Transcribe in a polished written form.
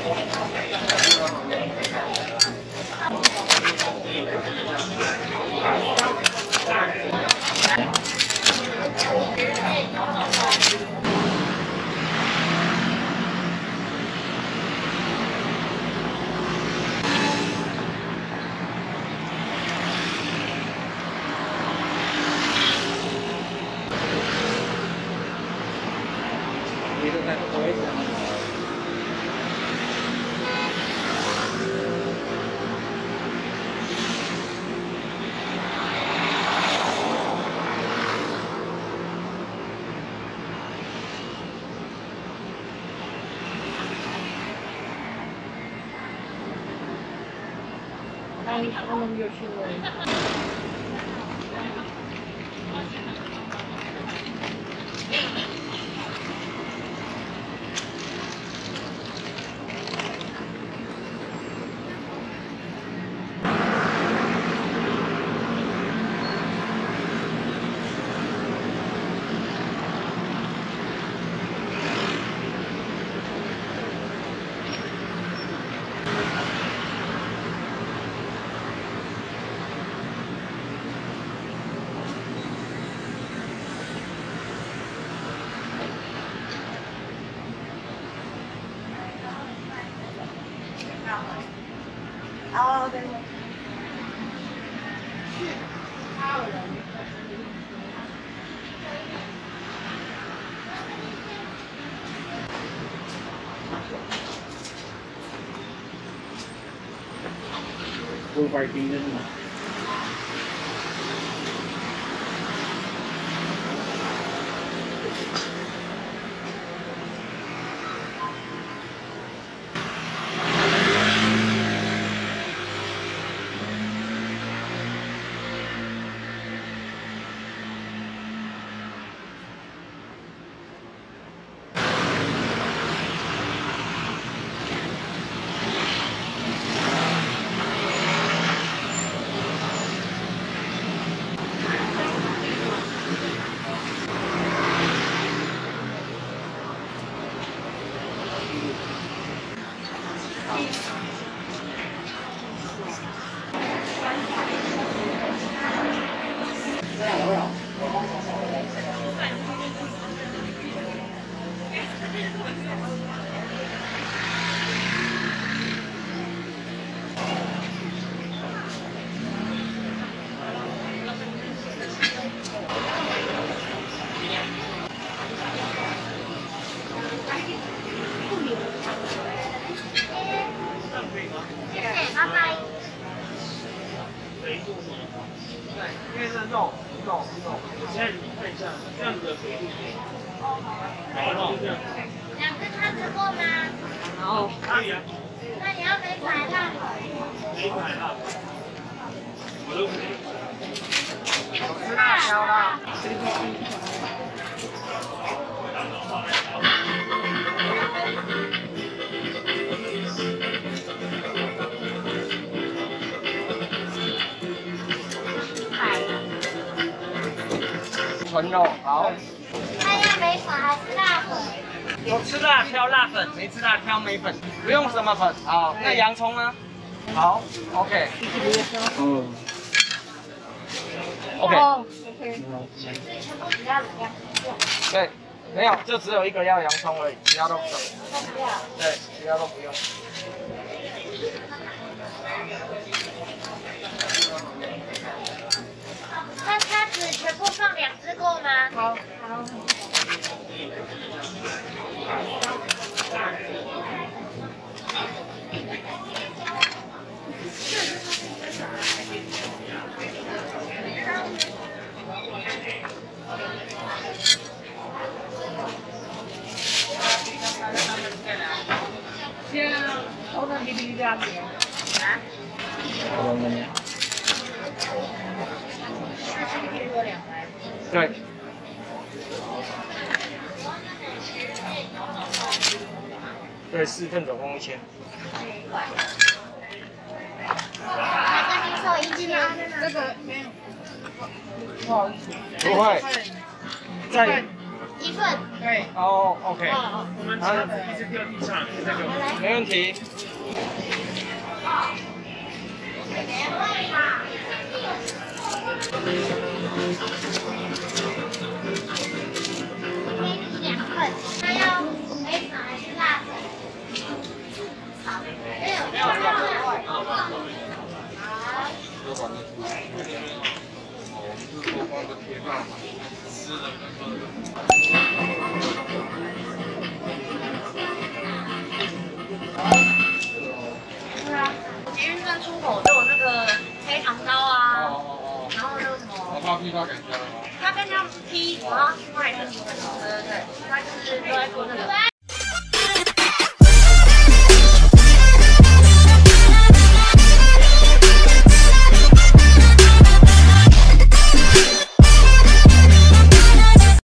Onun görüşünü. 哦，对。是，他有人。 full parking din.因为是肉，现在你看一下这样子的肥度，好，就这样。 两只汤吃过吗？ 好， 可以啊。 那你要没彩辣？ 没彩辣，我都可以。 吃辣挑辣。纯肉好。 那要没粉还是辣粉？ 有吃辣挑辣粉，没吃辣挑梅粉，不用什么粉。好，那洋葱呢？好 ，OK。 嗯。 OK。 所以全部只要两样。 对，没有，就只有一个要洋葱而已，其他都不用。 都不要。 对，其他都不用。 那叉子全部放两只够吗？ 好。 好。 先头能比比这样子。啊？对。对，4份总共1000。 来跟您说1000。 这个没有。不好意思。不会。 一份。 对。 哦，OK， 我们叉子一直掉地上，这个。 没问题。 2份，那要梅粉还是辣粉？好，没有好。捷运站出口就有那个黑糖糕啊，然后那个什么， 他批发给家了吗？ 他跟他们批，然后去卖的。对，他就是都在做那个。